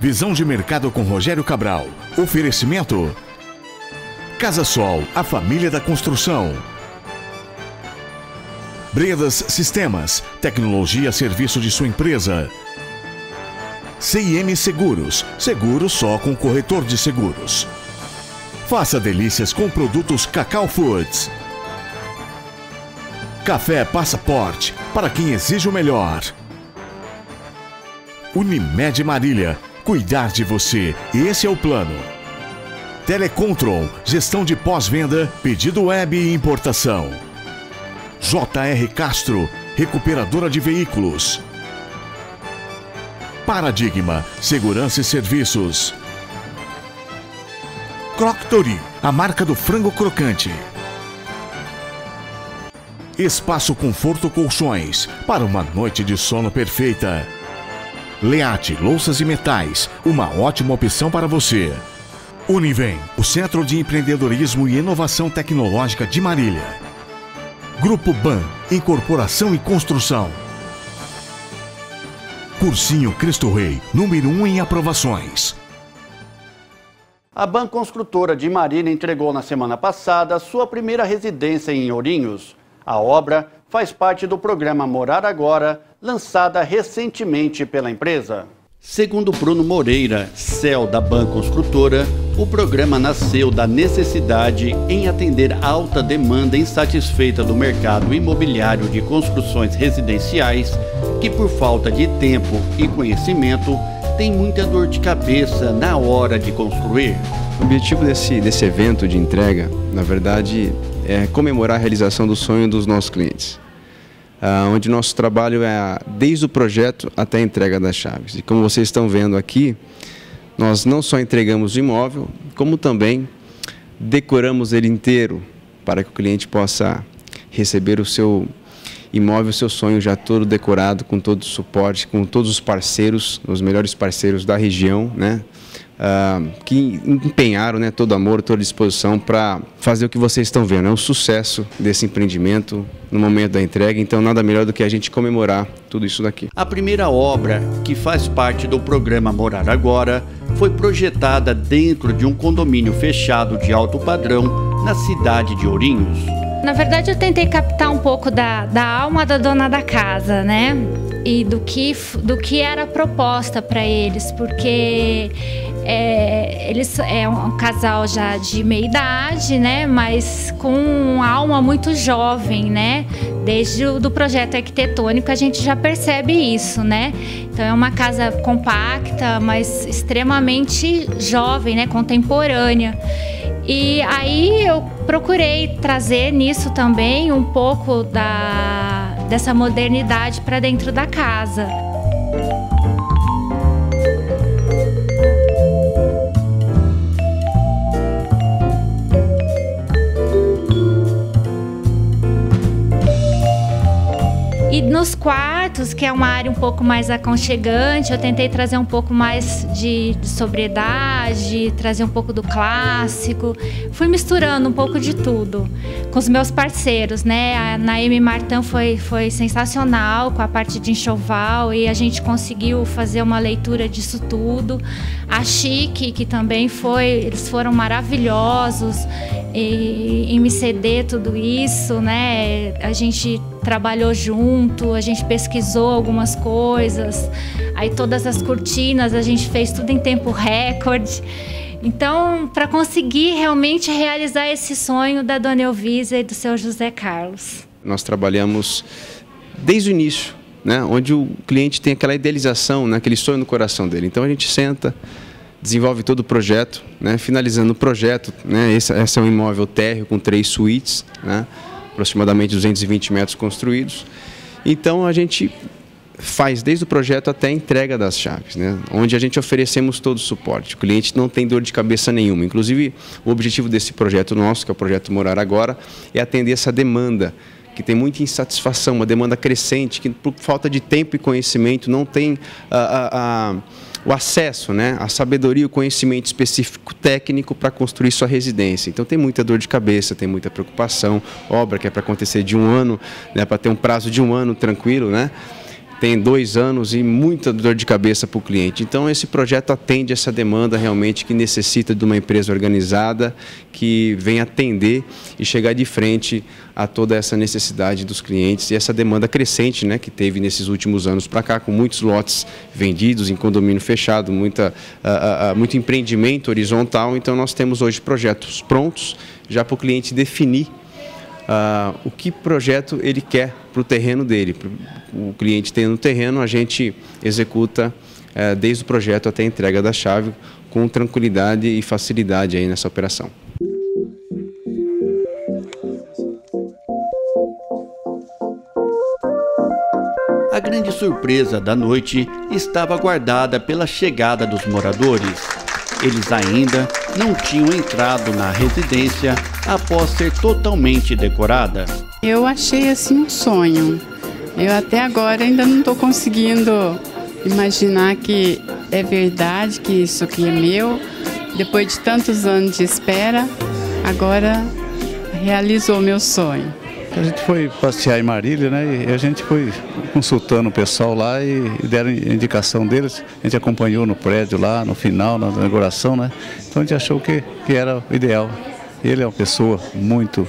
Visão de mercado com Rogério Cabral. Oferecimento Casa Sol, a família da construção. Bredas Sistemas, tecnologia a serviço de sua empresa. CIM Seguros, seguro só com corretor de seguros. Faça delícias com produtos Cacau Foods. Café Passaporte, para quem exige o melhor. Unimed Marília, cuidar de você, esse é o plano. Telecontrol, gestão de pós-venda, pedido web e importação. JR Castro, recuperadora de veículos. Paradigma, segurança e serviços. Croctory, a marca do frango crocante. Espaço Conforto Colchões, para uma noite de sono perfeita. Leate, louças e metais, uma ótima opção para você. Univem, o Centro de Empreendedorismo e Inovação Tecnológica de Marília. Grupo BAN, Incorporação e Construção. Cursinho Cristo Rei, número 1 em aprovações. A BAN Construtora de Marília entregou na semana passada sua primeira residência em Ourinhos. A obra faz parte do programa Morar Agora, lançada recentemente pela empresa. Segundo Bruno Moreira, CEO da BAN Construtora, o programa nasceu da necessidade em atender a alta demanda insatisfeita do mercado imobiliário de construções residenciais, que por falta de tempo e conhecimento tem muita dor de cabeça na hora de construir. O objetivo desse evento de entrega, na verdade, é comemorar a realização do sonho dos nossos clientes. Onde nosso trabalho é desde o projeto até a entrega das chaves. E como vocês estão vendo aqui, nós não só entregamos o imóvel, como também decoramos ele inteiro para que o cliente possa receber o seu imóvel, o seu sonho já todo decorado, com todo o suporte, com todos os parceiros, os melhores parceiros da região, né? Que empenharam, né, todo amor, toda disposição para fazer o que vocês estão vendo. É um sucesso desse empreendimento no momento da entrega, então nada melhor do que a gente comemorar tudo isso daqui. A primeira obra, que faz parte do programa Morar Agora, foi projetada dentro de um condomínio fechado de alto padrão na cidade de Ourinhos. Na verdade, eu tentei captar um pouco da alma da dona da casa, né? E do que era a proposta para eles, porque eles é um casal já de meia idade, né? Mas com uma alma muito jovem, né? Desde o projeto arquitetônico a gente já percebe isso, né? Então é uma casa compacta, mas extremamente jovem, né? Contemporânea. E aí eu procurei trazer nisso também um pouco dessa modernidade para dentro da casa. E nos quartos, que é uma área um pouco mais aconchegante, eu tentei trazer um pouco mais de sobriedade, trazer um pouco do clássico. Fui misturando um pouco de tudo com os meus parceiros, né? A Naime Martin foi sensacional com a parte de enxoval e a gente conseguiu fazer uma leitura disso tudo. A Chique, que também eles foram maravilhosos em me ceder tudo isso, né? A gente trabalhou junto, a gente pesquisou algumas coisas, aí todas as cortinas a gente fez tudo em tempo recorde. Então, para conseguir realmente realizar esse sonho da dona Elvisa e do seu José Carlos. Nós trabalhamos desde o início, né, onde o cliente tem aquela idealização, né, aquele sonho no coração dele. Então a gente senta, desenvolve todo o projeto, né, finalizando o projeto, né, esse é um imóvel térreo com 3 suítes, né, aproximadamente 220 metros construídos. Então a gente faz desde o projeto até a entrega das chaves, né? Onde a gente oferecemos todo o suporte. O cliente não tem dor de cabeça nenhuma. Inclusive, o objetivo desse projeto nosso, que é o projeto Morar Agora, é atender essa demanda, que tem muita insatisfação, uma demanda crescente, que por falta de tempo e conhecimento não tem o acesso, né, a sabedoria, o conhecimento específico técnico para construir sua residência. Então tem muita dor de cabeça, tem muita preocupação, obra que é para acontecer de 1 ano, né, para ter um prazo de 1 ano tranquilo, né? tem 2 anos e muita dor de cabeça para o cliente. Então, esse projeto atende essa demanda realmente que necessita de uma empresa organizada que venha atender e chegar de frente a toda essa necessidade dos clientes e essa demanda crescente, né, que teve nesses últimos anos para cá, com muitos lotes vendidos em condomínio fechado, muito empreendimento horizontal. Então, nós temos hoje projetos prontos já para o cliente definir o que projeto ele quer para o terreno dele. O cliente tem no terreno, a gente executa desde o projeto até a entrega da chave com tranquilidade e facilidade aí nessa operação. A grande surpresa da noite estava guardada pela chegada dos moradores. Eles ainda não tinham entrado na residência após ser totalmente decorada. Eu achei assim um sonho. Eu até agora ainda não estou conseguindo imaginar que é verdade, que isso aqui é meu. Depois de tantos anos de espera, agora realizou meu sonho. A gente foi passear em Marília, né? E a gente foi consultando o pessoal lá e deram indicação deles. A gente acompanhou no prédio lá, no final, na inauguração, né? Então a gente achou que era o ideal. Ele é uma pessoa muito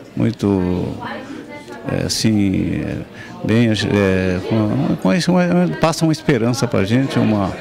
assim, bem, passa uma esperança para a gente, uma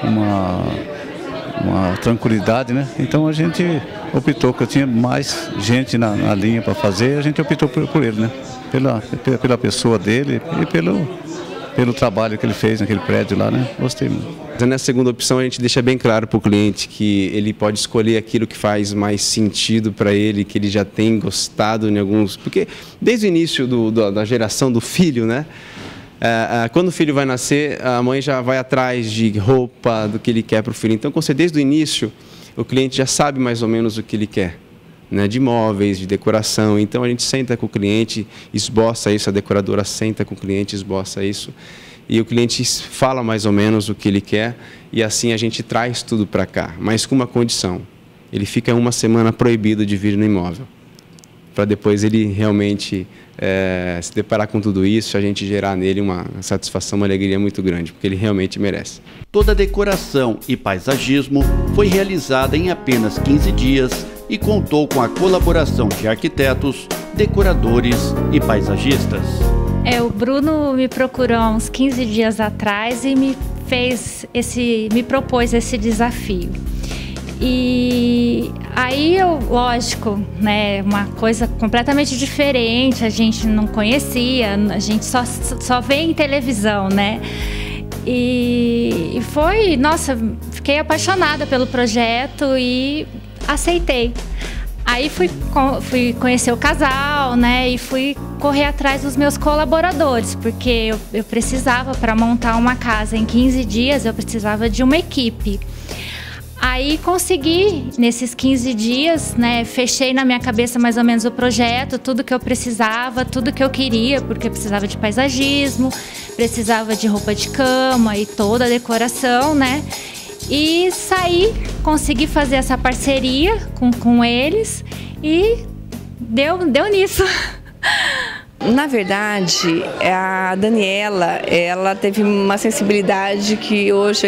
tranquilidade, né? Então a gente optou, que eu tinha mais gente na linha para fazer, a gente optou por ele, né? Pela pessoa dele e pelo trabalho que ele fez naquele prédio lá, né? Gostei muito. Nessa segunda opção, a gente deixa bem claro para o cliente que ele pode escolher aquilo que faz mais sentido para ele, que ele já tem gostado em alguns... Porque desde o início da geração do filho, né? Quando o filho vai nascer, a mãe já vai atrás de roupa, do que ele quer para o filho. Então, desde o início, o cliente já sabe mais ou menos o que ele quer, né? De móveis, de decoração. Então, a gente senta com o cliente, esboça isso, a decoradora senta com o cliente, esboça isso. E o cliente fala mais ou menos o que ele quer e assim a gente traz tudo para cá, mas com uma condição. Ele fica 1 semana proibido de vir no imóvel, para depois ele realmente se deparar com tudo isso, a gente gerar nele uma satisfação, uma alegria muito grande, porque ele realmente merece. Toda a decoração e paisagismo foi realizada em apenas 15 dias e contou com a colaboração de arquitetos, decoradores e paisagistas. O Bruno me procurou há uns 15 dias atrás e me propôs esse desafio. E aí lógico, né, uma coisa completamente diferente, a gente não conhecia, a gente só vê em televisão, né? E foi, nossa, fiquei apaixonada pelo projeto e aceitei. Aí fui conhecer o casal, né, e fui correr atrás dos meus colaboradores, porque eu precisava, para montar uma casa em 15 dias, eu precisava de uma equipe. Aí consegui, nesses 15 dias, né, fechei na minha cabeça mais ou menos o projeto, tudo que eu precisava, tudo que eu queria, porque eu precisava de paisagismo, precisava de roupa de cama e toda a decoração, né? E saí, consegui fazer essa parceria com eles e deu nisso. Na verdade, a Daniela, ela teve uma sensibilidade que hoje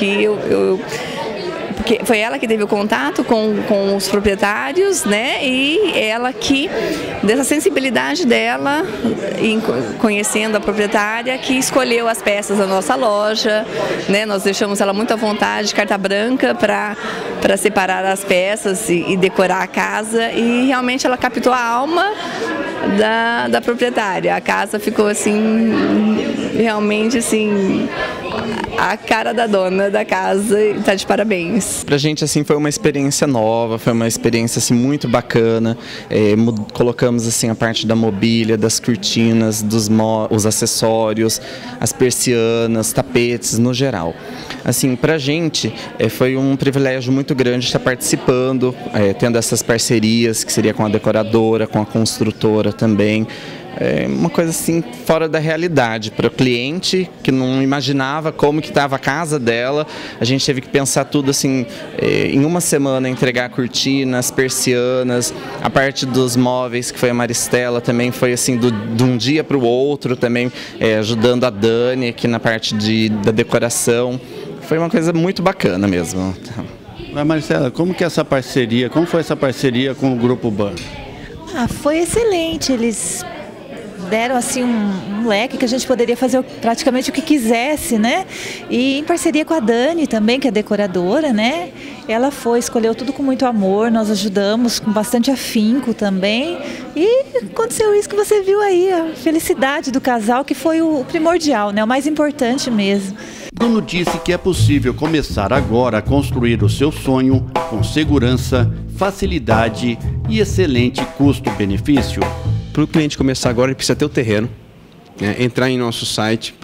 porque foi ela que teve o contato com os proprietários, né? E ela que, dessa sensibilidade dela, conhecendo a proprietária, que escolheu as peças da nossa loja, né? Nós deixamos ela muito à vontade, carta branca, para separar as peças e decorar a casa. E realmente ela captou a alma da proprietária. A casa ficou assim, realmente assim, a cara da dona da casa, e tá de parabéns. Pra gente assim foi uma experiência nova, foi uma experiência assim muito bacana. Colocamos assim a parte da mobília, das cortinas, os acessórios, as persianas, tapetes no geral. Assim, pra gente foi um privilégio muito grande estar participando, tendo essas parcerias, que seria com a decoradora, com a construtora também, uma coisa assim fora da realidade para o cliente, que não imaginava como que estava a casa dela. A gente teve que pensar tudo assim, em uma semana entregar cortinas, persianas, a parte dos móveis, que foi a Maristela, também foi assim de um dia para o outro, também ajudando a Dani aqui na parte da decoração. Foi uma coisa muito bacana mesmo. Mas Maristela, como foi essa parceria com o Grupo BAN? Foi excelente, eles deram assim um leque que a gente poderia fazer praticamente o que quisesse, né? E em parceria com a Dani também, que é decoradora, né? Ela escolheu tudo com muito amor, nós ajudamos com bastante afinco também. E aconteceu isso que você viu aí, a felicidade do casal, que foi o primordial, né? O mais importante mesmo. Bruno disse que é possível começar agora a construir o seu sonho com segurança, facilidade e excelente custo-benefício. Para o cliente começar agora, ele precisa ter o terreno, né? Entrar em nosso site,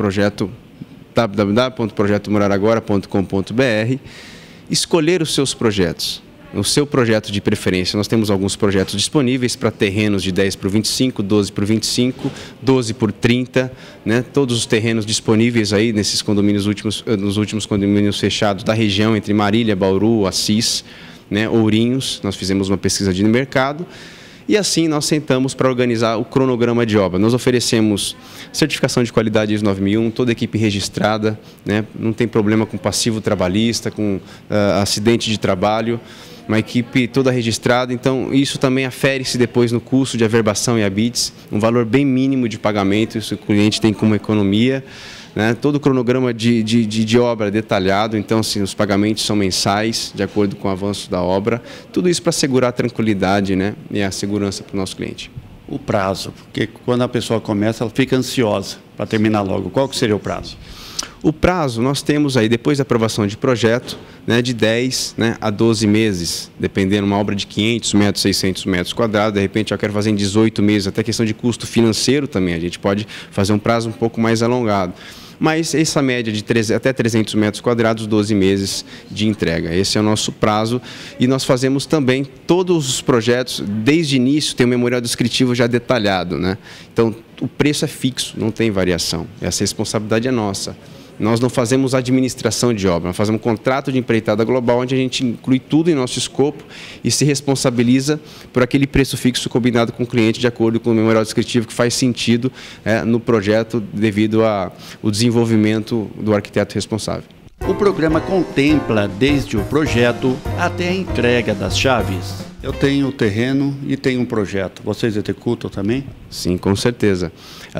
www.projetomoraragora.com.br, escolher os seus projetos. O seu projeto de preferência. Nós temos alguns projetos disponíveis para terrenos de 10 por 25, 12 por 25, 12 por 30, né? Todos os terrenos disponíveis aí nesses condomínios nos últimos condomínios fechados da região, entre Marília, Bauru, Assis, né? Ourinhos. Nós fizemos uma pesquisa de mercado. E assim nós sentamos para organizar o cronograma de obra. Nós oferecemos certificação de qualidade ISO 9001, toda a equipe registrada, né? Não tem problema com passivo trabalhista, com acidente de trabalho, uma equipe toda registrada. Então isso também afere-se depois no custo de averbação e habites, um valor bem mínimo de pagamento, isso o cliente tem como economia. Né? Todo o cronograma de obra detalhado, então assim, os pagamentos são mensais, de acordo com o avanço da obra. Tudo isso para assegurar a tranquilidade, né? E a segurança para o nosso cliente. O prazo, porque quando a pessoa começa, ela fica ansiosa para terminar logo. Qual que seria o prazo? O prazo nós temos aí, depois da aprovação de projeto, né, de 10, né, a 12 meses, dependendo, uma obra de 500 metros, 600 metros quadrados, de repente eu quero fazer em 18 meses, até questão de custo financeiro também, a gente pode fazer um prazo um pouco mais alongado. Mas essa média de até 300 metros quadrados, 12 meses de entrega. Esse é o nosso prazo e nós fazemos também todos os projetos, desde o início tem um memorial descritivo já detalhado, né? Então o preço é fixo, não tem variação, essa responsabilidade é nossa. Nós não fazemos administração de obra, nós fazemos um contrato de empreitada global, onde a gente inclui tudo em nosso escopo e se responsabiliza por aquele preço fixo combinado com o cliente, de acordo com o memorial descritivo, que faz sentido no projeto devido ao desenvolvimento do arquiteto responsável. O programa contempla desde o projeto até a entrega das chaves. Eu tenho o terreno e tenho um projeto. Vocês executam também? Sim, com certeza.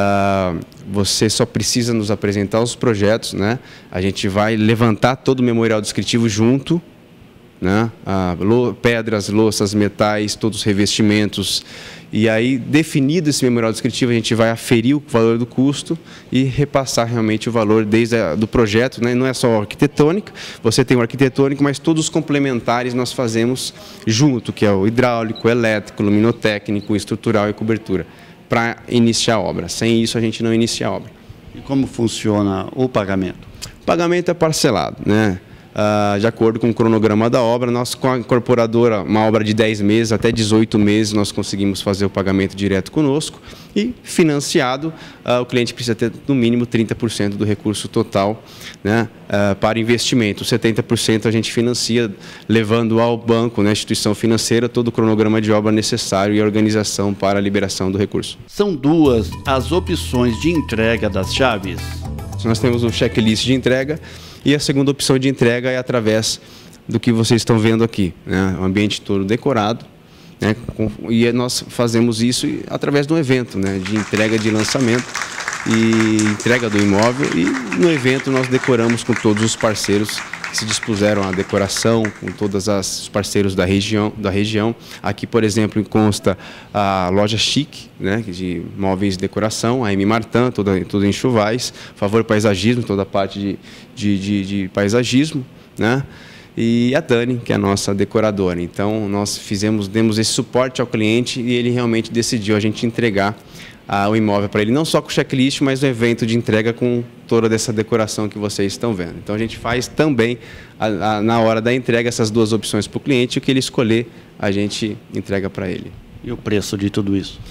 Você só precisa nos apresentar os projetos, né? A gente vai levantar todo o memorial descritivo junto, né? Pedras, louças, metais, todos os revestimentos. E aí, definido esse memorial descritivo, a gente vai aferir o valor do custo e repassar realmente o valor do projeto, né? Não é só arquitetônica, você tem o arquitetônico, mas todos os complementares nós fazemos junto, que é o hidráulico, elétrico, luminotécnico, estrutural e cobertura, para iniciar a obra. Sem isso, a gente não inicia a obra. E como funciona o pagamento? O pagamento é parcelado, né? De acordo com o cronograma da obra, nós com a incorporadora, uma obra de 10 meses até 18 meses, nós conseguimos fazer o pagamento direto conosco e financiado, o cliente precisa ter no mínimo 30% do recurso total, né, para investimento. 70% a gente financia, levando ao banco, né, instituição financeira, todo o cronograma de obra necessário e a organização para a liberação do recurso. São duas as opções de entrega das chaves. Nós temos um checklist de entrega, e a segunda opção de entrega é através do que vocês estão vendo aqui, né? O ambiente todo decorado, né? E nós fazemos isso através de um evento, né? De entrega de lançamento e entrega do imóvel, e no evento nós decoramos com todos os parceiros que se dispuseram à decoração, com todos os parceiros da região. Aqui, por exemplo, consta a loja Chique, né, de móveis de decoração, a M. Martin, toda em Chuvais, Favor Paisagismo, toda a parte de paisagismo, né? E a Dani, que é a nossa decoradora. Então, nós demos esse suporte ao cliente e ele realmente decidiu a gente entregar o imóvel para ele, não só com o checklist, mas o evento de entrega com toda essa decoração que vocês estão vendo. Então, a gente faz também, na hora da entrega, essas duas opções para o cliente, o que ele escolher, a gente entrega para ele. E o preço de tudo isso?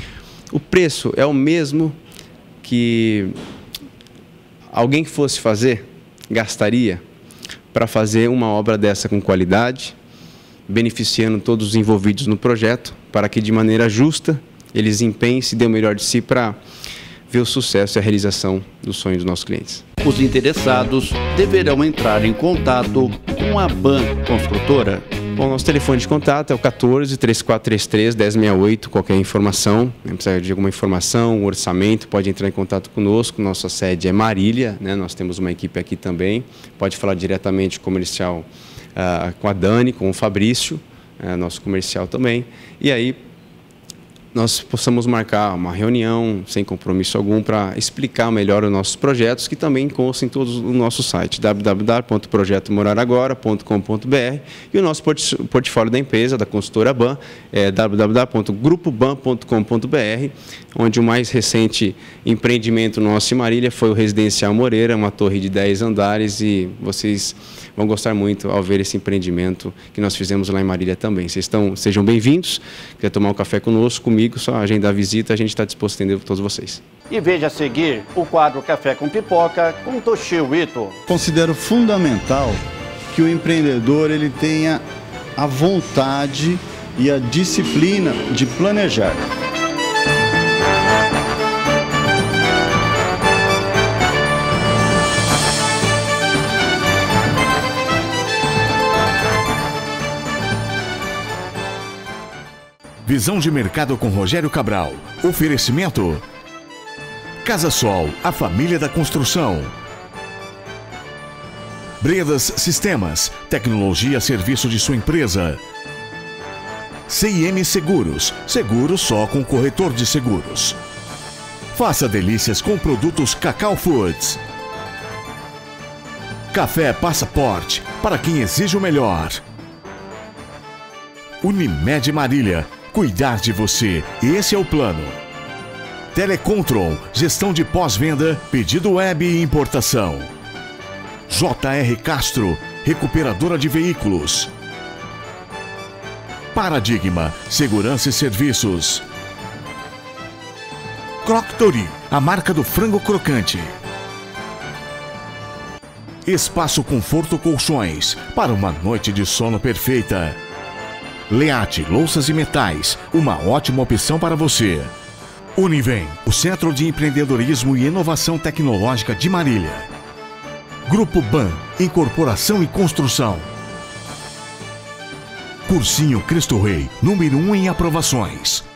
O preço é o mesmo que alguém que fosse fazer gastaria para fazer uma obra dessa com qualidade, beneficiando todos os envolvidos no projeto, para que de maneira justa eles empenhem e se dêem o melhor de si para ver o sucesso e a realização dos sonhos dos nossos clientes. Os interessados deverão entrar em contato com a BAN Construtora. Bom, nosso telefone de contato é o 14-3433-1068, qualquer informação, precisa de alguma informação, um orçamento, pode entrar em contato conosco, nossa sede é Marília, né? Nós temos uma equipe aqui também, pode falar diretamente comercial com a Dani, com o Fabrício, nosso comercial também, e aí nós possamos marcar uma reunião sem compromisso algum para explicar melhor os nossos projetos, que também constam todos no nosso site, www.projetomoraragora.com.br, e o nosso portfólio da empresa, da consultora BAN, é www.grupoban.com.br, onde o mais recente empreendimento nosso em Marília foi o Residencial Moreira, uma torre de 10 andares, e vocês vão gostar muito ao ver esse empreendimento que nós fizemos lá em Marília também. Sejam bem-vindos, quer tomar um café comigo, só agendar a visita, a gente está disposto a atender todos vocês. E veja a seguir o quadro Café com Pipoca com Toshio Ito. Considero fundamental que o empreendedor ele tenha a vontade e a disciplina de planejar. Visão de mercado com Rogério Cabral. Oferecimento: Casa Sol, a família da construção. Bredas Sistemas, tecnologia a serviço de sua empresa. CIM Seguros, seguro só com corretor de seguros. Faça delícias com produtos Cacau Foods. Café Passaporte, para quem exige o melhor. Unimed Marília, cuidar de você, esse é o plano. Telecontron, gestão de pós-venda, pedido web e importação. JR Castro, recuperadora de veículos. Paradigma, segurança e serviços. Croctory, a marca do frango crocante. Espaço Conforto Colchões, para uma noite de sono perfeita. Leate Louças e Metais, uma ótima opção para você. Univem, o Centro de Empreendedorismo e Inovação Tecnológica de Marília. Grupo BAN, Incorporação e Construção. Cursinho Cristo Rei, número 1 em aprovações.